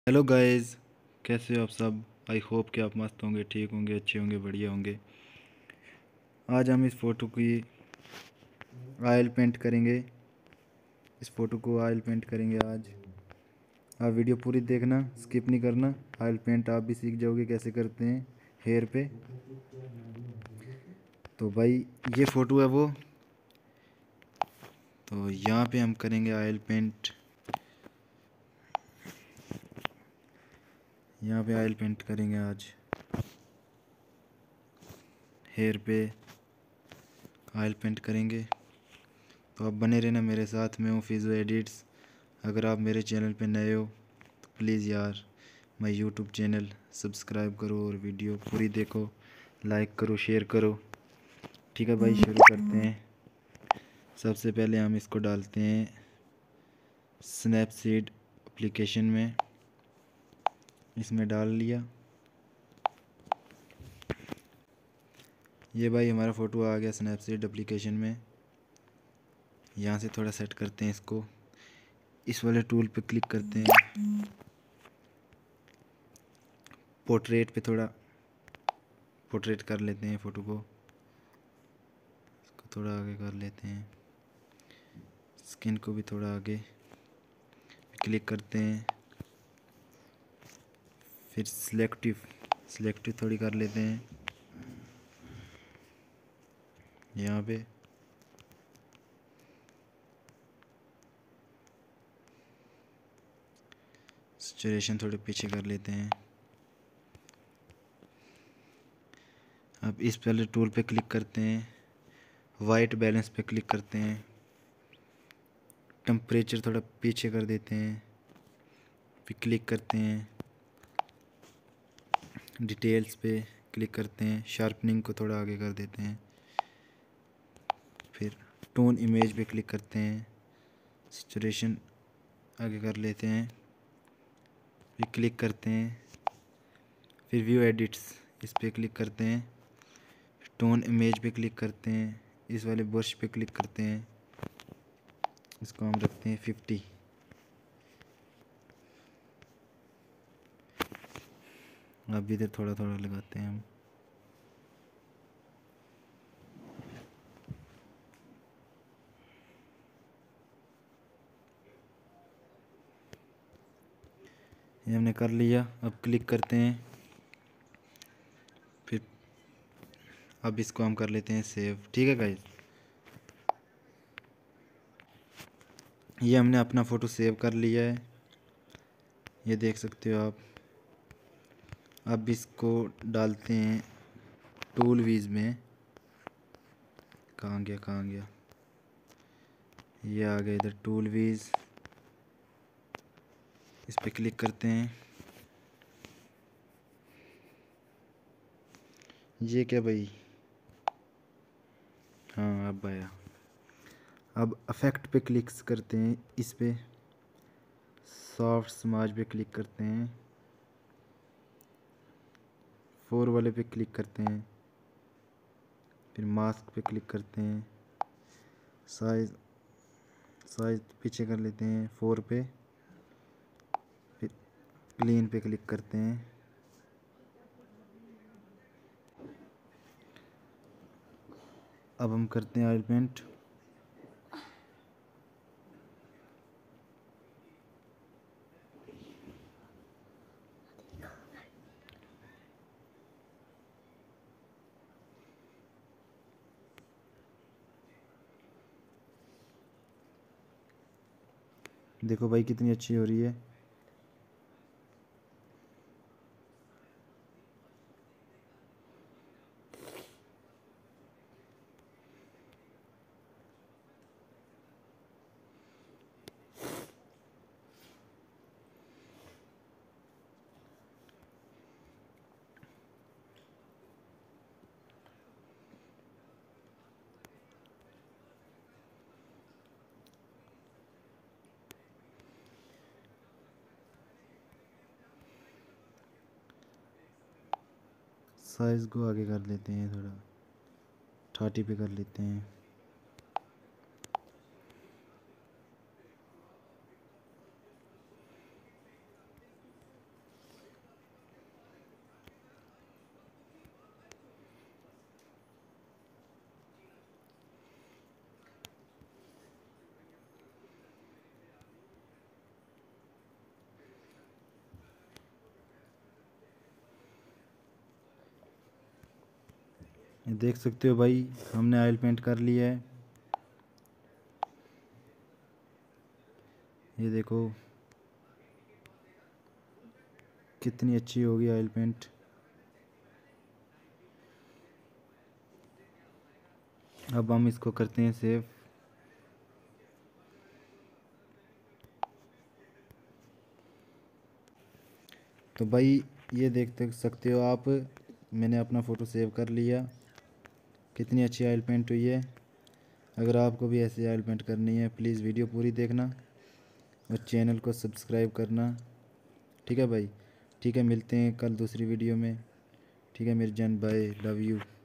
Hello guys, कैसे हो आप सब। आई होप कि आप मस्त होंगे, ठीक होंगे, अच्छे होंगे, बढ़िया होंगे। आज हम इस फ़ोटो की ऑयल पेंट करेंगे। इस फ़ोटो को ऑयल पेंट करेंगे आज। आप वीडियो पूरी देखना, स्किप नहीं करना। ऑयल पेंट आप भी सीख जाओगे कैसे करते हैं हेयर पे। तो भाई ये फ़ोटो है वो। तो यहाँ पे हम करेंगे ऑयल पेंट। यहाँ पे ऑयल पेंट करेंगे आज हेयर पे। ऑयल पेंट करेंगे तो आप बने रहना मेरे साथ। मैं हूँ फिज़ो एडिट्स। अगर आप मेरे चैनल पे नए हो तो प्लीज़ यार माय यूट्यूब चैनल सब्सक्राइब करो और वीडियो पूरी देखो, लाइक करो, शेयर करो। ठीक है भाई, शुरू करते हैं। सबसे पहले हम इसको डालते हैं स्नैपसीड एप्लीकेशन में। इसमें डाल लिया। ये भाई हमारा फ़ोटो आ गया स्नैपसीड एप्लीकेशन में। यहाँ से थोड़ा सेट करते हैं इसको। इस वाले टूल पे क्लिक करते हैं। पोर्ट्रेट पे थोड़ा पोर्ट्रेट कर लेते हैं फ़ोटो को। इसको थोड़ा आगे कर लेते हैं। स्किन को भी थोड़ा आगे क्लिक करते हैं। फिर सिलेक्टिव थोड़ी कर लेते हैं यहाँ पे। सैचुरेशन थोड़े पीछे कर लेते हैं। अब इस पहले टूल पे क्लिक करते हैं। वाइट बैलेंस पे क्लिक करते हैं। टेम्परेचर थोड़ा पीछे कर देते हैं। फिर क्लिक करते हैं। डिटेल्स पे क्लिक करते हैं। शार्पनिंग को थोड़ा आगे कर देते हैं। फिर टोन इमेज पे क्लिक करते हैं। सैचुरेशन आगे कर लेते हैं। फिर क्लिक करते हैं। फिर व्यू एडिट्स इस पे क्लिक करते हैं। टोन इमेज पे क्लिक करते हैं। इस वाले ब्रश पे क्लिक करते हैं। इसको हम रखते हैं 50। अब इधर थोड़ा थोड़ा लगाते हैं हम। ये हमने कर लिया। अब क्लिक करते हैं। फिर अब इसको हम कर लेते हैं सेव। ठीक है गाइस, ये हमने अपना फ़ोटो सेव कर लिया है, ये देख सकते हो आप। अब इसको डालते हैं टूल वीज में। कहाँ गया, ये आ गया इधर टूल वीज। इस पे क्लिक करते हैं। ये क्या भाई, हाँ अब आया। अब इफेक्ट पे क्लिक करते हैं। इस पे सॉफ्ट स्माज पे क्लिक करते हैं। 4 वाले पे क्लिक करते हैं। फिर मास्क पे क्लिक करते हैं। साइज पीछे कर लेते हैं 4 पे। फिर क्लीन पे क्लिक करते हैं। अब हम करते हैं ऑयल पेंट। देखो भाई कितनी अच्छी हो रही है। साइज़ को आगे कर लेते हैं, थोड़ा 30 पे कर लेते हैं। ये देख सकते हो भाई, हमने ऑयल पेंट कर लिया है। ये देखो कितनी अच्छी होगी ऑयल पेंट। अब हम इसको करते हैं सेव। तो भाई ये देख सकते हो आप, मैंने अपना फ़ोटो सेव कर लिया। कितनी अच्छी ऑयल पेंट हुई है। अगर आपको भी ऐसी ऑयल पेंट करनी है प्लीज़ वीडियो पूरी देखना और चैनल को सब्सक्राइब करना। ठीक है भाई, ठीक है, मिलते हैं कल दूसरी वीडियो में। ठीक है मेरी जान, बाय, लव यू।